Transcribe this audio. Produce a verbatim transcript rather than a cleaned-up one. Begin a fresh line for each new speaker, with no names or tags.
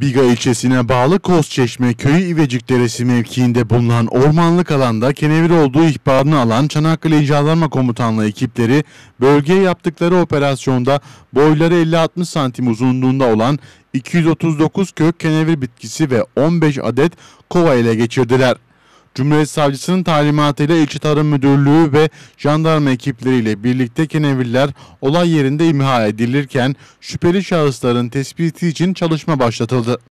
Biga ilçesine bağlı Kozçeşme Köyü İvecik Deresi mevkiinde bulunan ormanlık alanda kenevir olduğu ihbarını alan Çanakkale Jandarma Komutanlığı ekipleri bölgeye yaptıkları operasyonda boyları elli altmış santim uzunluğunda olan iki yüz otuz dokuz kök kenevir bitkisi ve on beş adet kova ele geçirdiler. Cumhuriyet Savcısının talimatıyla İlçe Tarım Müdürlüğü ve jandarma ekipleriyle birlikte kenevirler olay yerinde imha edilirken şüpheli şahısların tespiti için çalışma başlatıldı.